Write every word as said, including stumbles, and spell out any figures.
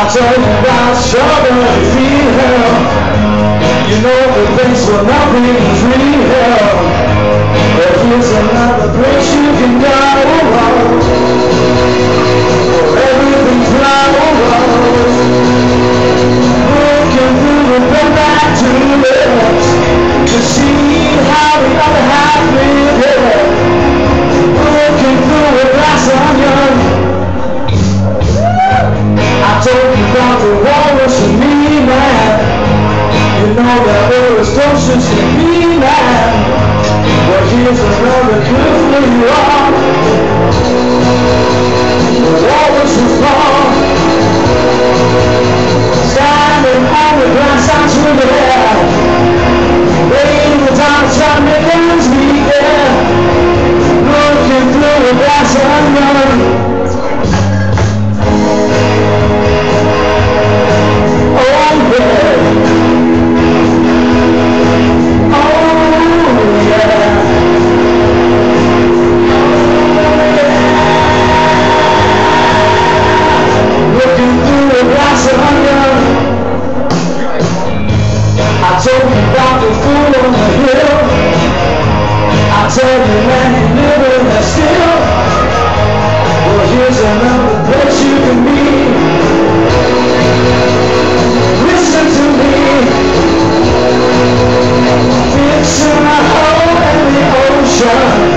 told you about strawberry field. You know the place where nothing is real. But here's another place you can go. Where everything's flowers. Looking through the bed back to lips to see how the other half lived here. Looking through a glass onion. I told you about the walrus and me, man. You know that walrus don't just me, man. Well, here's another clue where you are. The walrus was born standing on the glass house with the air. Waiting the time to try to make ends meet there. Looking through a glass onion. I told you about the fool on the hill. I tell you, man, you live in that still. Well, here's another place you can be. Listen to me. Fixing a hole in the ocean.